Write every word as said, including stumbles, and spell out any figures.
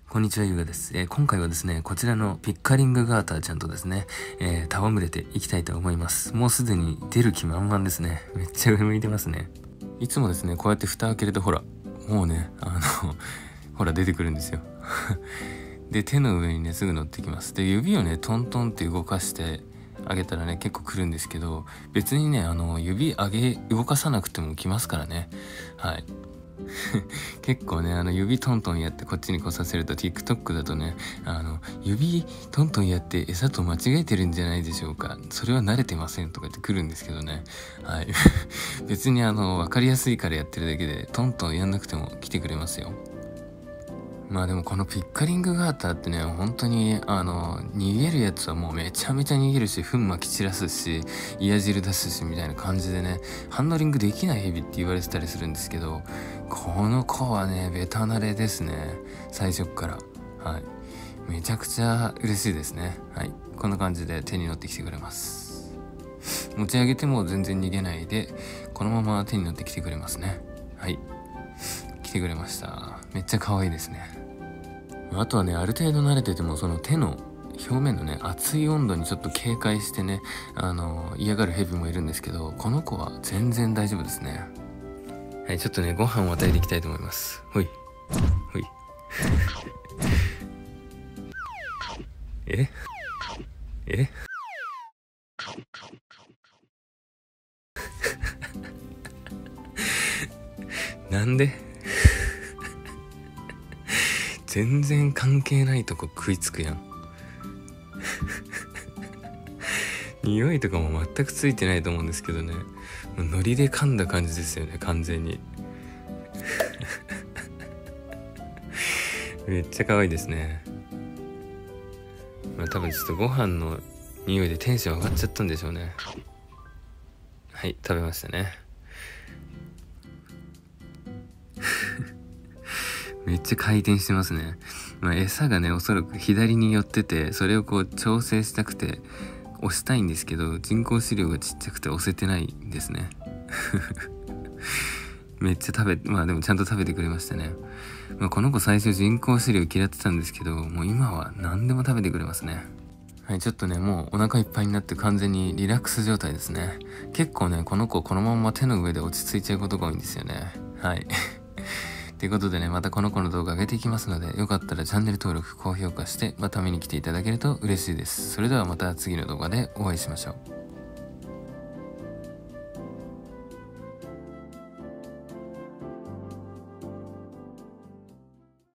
こんにちは、ゆうがです、えー、今回はですね、こちらのピッカリングガーターちゃんとですね、えー、戯れていきたいと思います。もうすでに出る気満々ですね。めっちゃ上向いてますね。いつもですね、こうやって蓋開けるとほら、もうね、あの、ほら出てくるんですよ。で、手の上にね、すぐ乗ってきます。で、指をね、トントンって動かしてあげたらね、結構来るんですけど、別にね、あの、指上げ、動かさなくても来ますからね。はい。結構ね、あの指トントンやってこっちに来させると TikTok だとね、あの指トントンやって餌と間違えてるんじゃないでしょうか、それは慣れてませんとか言ってくるんですけどね。はい。別にあの分かりやすいからやってるだけでトントンやんなくても来てくれますよ。まあでもこのピッカリングガーターってね、本当にあの逃げるやつはもうめちゃめちゃ逃げるし、糞撒き散らすし、癒汁出すしみたいな感じでね、ハンドリングできないヘビって言われてたりするんですけど、この子はねベタ慣れですね、最初っから。はい、めちゃくちゃ嬉しいですね。はい、こんな感じで手に乗ってきてくれます。持ち上げても全然逃げないで、このまま手に乗ってきてくれますね。はい、来てくれました。めっちゃ可愛いですね。あとはね、ある程度慣れてても、その手の表面のね、熱い温度にちょっと警戒してね、あの嫌がるヘビもいるんですけど、この子は全然大丈夫ですね。はい、ちょっとね、ご飯を与えていきたいと思います。ほいほい。ええなんで全然関係ないとこ食いつくやん。匂いとかも全くついてないと思うんですけどね、もうノリで噛んだ感じですよね、完全に。めっちゃ可愛いですね。まあ多分ちょっとご飯の匂いでテンション上がっちゃったんでしょうね。はい、食べましたね。めっちゃ回転してますね。まあ、餌がね、おそらく左に寄ってて、それをこう調整したくて押したいんですけど、人工飼料がちっちゃくて押せてないんですね。めっちゃ食べ、まあでもちゃんと食べてくれましたね。まあ、この子最初人工飼料嫌ってたんですけど、もう今は何でも食べてくれますね。はい、ちょっとね、もうお腹いっぱいになって完全にリラックス状態ですね。結構ね、この子このまま手の上で落ち着いちゃうことが多いんですよね。はい。ということでね、またこの子の動画上げていきますので、よかったらチャンネル登録、高評価して、また見に来ていただけると嬉しいです。それではまた次の動画でお会いしましょう。